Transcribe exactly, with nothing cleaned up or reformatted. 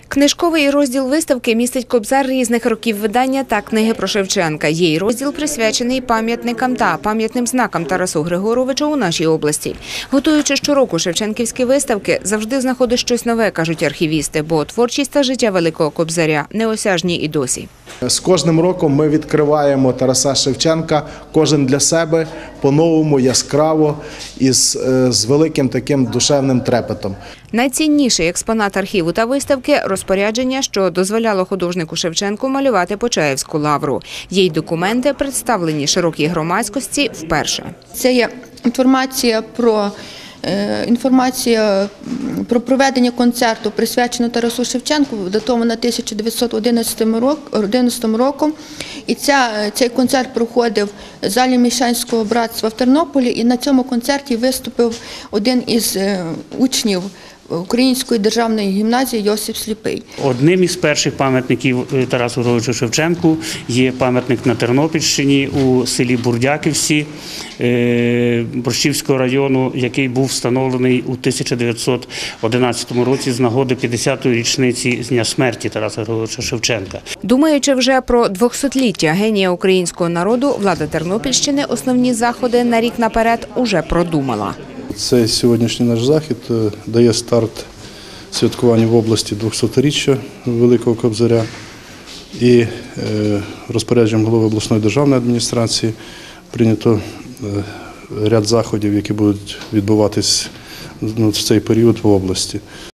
Книжковий розділ виставки містить кобзар різних років видання та книги про Шевченка. Є й розділ, присвячений пам'ятникам та пам'ятним знакам Тарасу Григоровичу у нашій області. Готуючи щороку шевченківські виставки, завжди знаходить щось нове, кажуть архівісти, бо творчість та життя великого кобзаря неосяжні і досі. З кожним роком ми відкриваємо Тараса Шевченка, кожен для себе, по-новому, яскраво і з, з великим таким душевним трепетом. Найцінніший експонат архіву та виставки – розпорядження, що дозволяло художнику Шевченку малювати Почаївську лавру. Є й документи, представлені широкій громадськості вперше. Це є інформація про Інформація про проведення концерту, присвяченого Тарасу Шевченку, датована тисяча дев'ятсот одинадцятим роком. І ця, цей концерт проходив в залі Міщанського братства в Тернополі. І на цьому концерті виступив один із учнів Української державної гімназії Йосип Сліпий. Одним із перших пам'ятників Тарасу Григоровичу Шевченку є пам'ятник на Тернопільщині у селі Бурдяківці Борщівського району, який був встановлений у тисяча дев'ятсот одинадцятому році з нагоди п'ятдесятої річниці з дня смерті Тараса Григоровича Шевченка. Думаючи вже про двохсотліття генія українського народу, влада Тернопільщини основні заходи на рік наперед уже продумала. Цей сьогоднішній наш захід дає старт святкуванню в області двохсоторіччя Великого Кобзаря і розпорядженням голови обласної державної адміністрації прийнято ряд заходів, які будуть відбуватись в цей період в області.